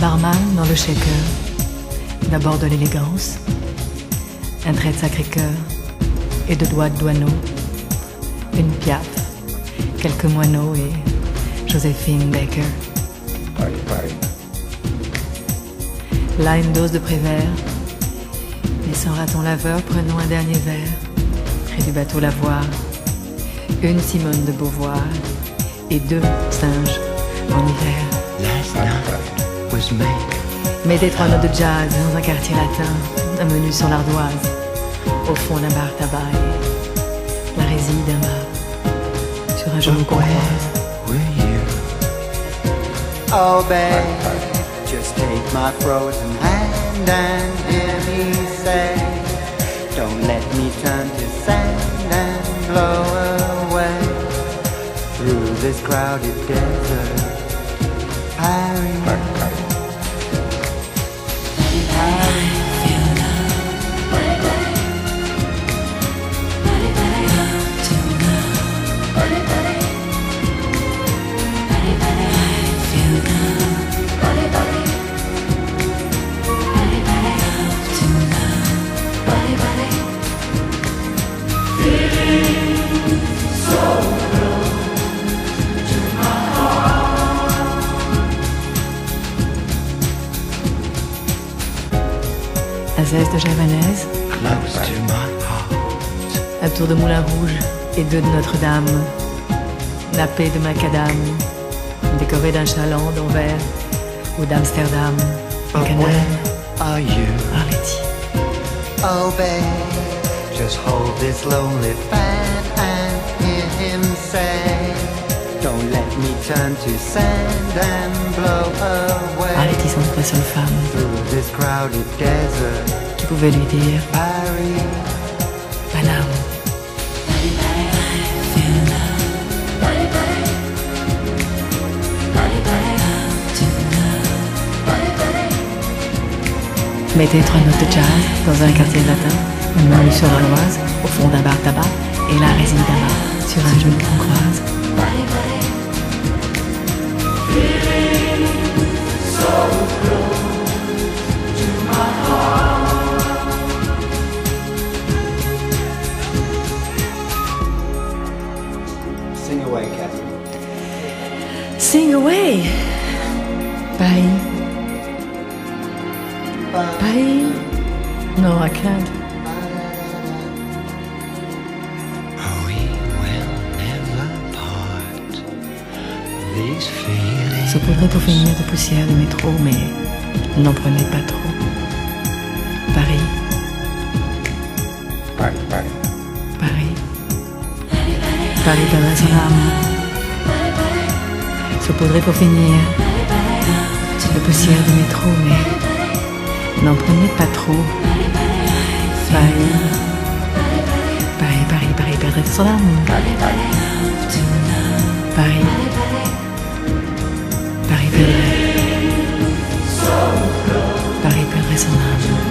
Barman dans le shaker, d'abord de l'élégance, un trait de Sacré-Cœur et de doigts de douaneau, une Piaf, quelques moineaux et Joséphine Baker. Là, une dose de Prévert, et sans raton laveur, prenons un dernier verre, près du bateau Lavoir, une Simone de Beauvoir et 2 singes en hiver. Mettez 3 notes de jazz dans un quartier latin, un menu sur l'ardoise, au fond d'un bar tabac et la résille d'un bar sur un genou qu'on croise. Oh babe, just take my frozen hand and hear me say, don't let me turn to sand and blow away through this crowded desert. Paris, Azès de Javanaise, un tour de Moulin Rouge et 2 de Notre-Dame, nappé de macadam, décoré d'un chaland d'Anvers ou d'Amsterdam, un canal, are you? Arletty. Oh babe, just hold this lonely fan and hear him say, don't let me turn to sand and blow away Arletty semble la seule femme through this crowded desert. qui pouvait lui dire Paris, Paname. Mettez 3 notes de jazz dans un quartier latin, une menu sur l'Oise, au fond d'un bar tabac, et la résine d'un bar sur un genou qu'on croise. sing away, Catherine. Sing away! Paris. Paris? No, I can't. Saupoudré pour finir de poussière de métro, mais n'en prenez pas trop. Paris. Paris. Paris perdrait son âme. Saupoudré pour finir de poussière de métro, mais n'en prenez pas trop. Paris. Paris perdrait son âme. Paris perdrait son âme.